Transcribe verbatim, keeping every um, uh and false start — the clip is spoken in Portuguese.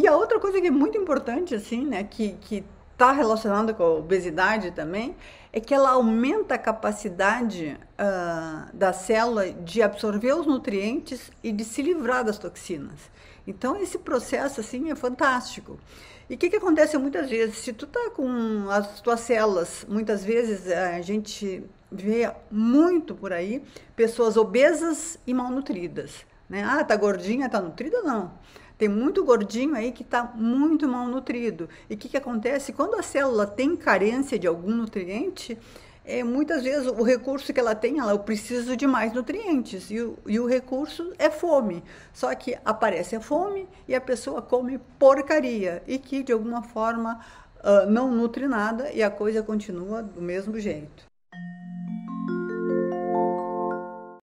E a outra coisa que é muito importante, assim, né, que, que está relacionada com a obesidade também, é que ela aumenta a capacidade uh, da célula de absorver os nutrientes e de se livrar das toxinas. Então esse processo assim é fantástico. E o que, que acontece muitas vezes? Se tu tá com as tuas células, muitas vezes a gente vê muito por aí pessoas obesas e malnutridas, né? Ah, tá gordinha, tá nutrida? Não. Tem muito gordinho aí que está muito mal nutrido. E o que, que acontece? Quando a célula tem carência de algum nutriente, é, muitas vezes o recurso que ela tem, ela, eu preciso de mais nutrientes. E o, e o recurso é fome. Só que aparece a fome e a pessoa come porcaria. E que, de alguma forma, uh, não nutre nada e a coisa continua do mesmo jeito.